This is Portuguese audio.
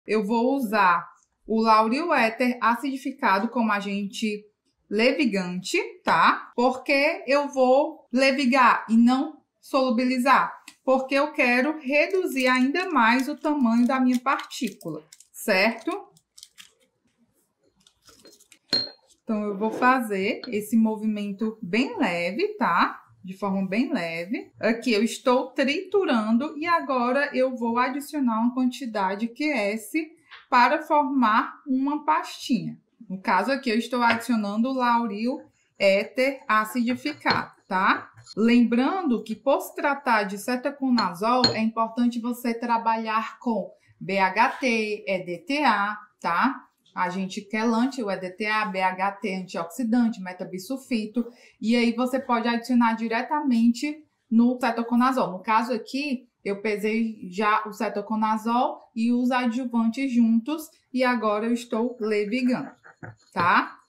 eu vou usar o Lauril Éter acidificado como agente levigante, tá? Porque eu vou levigar e não solubilizar, porque eu quero reduzir ainda mais o tamanho da minha partícula, certo? Então, eu vou fazer esse movimento bem leve, tá? De forma bem leve. Aqui eu estou triturando e agora eu vou adicionar uma quantidade QS para formar uma pastinha. No caso aqui eu estou adicionando o Lauril Éter acidificado, tá? Lembrando que por se tratar de cetoconazol, é importante você trabalhar com BHT, EDTA, tá? Agente quelante, o EDTA, BHT, antioxidante, metabisulfito, e aí você pode adicionar diretamente no cetoconazol. No caso aqui, eu pesei já o cetoconazol e os adjuvantes juntos, e agora eu estou levigando, tá?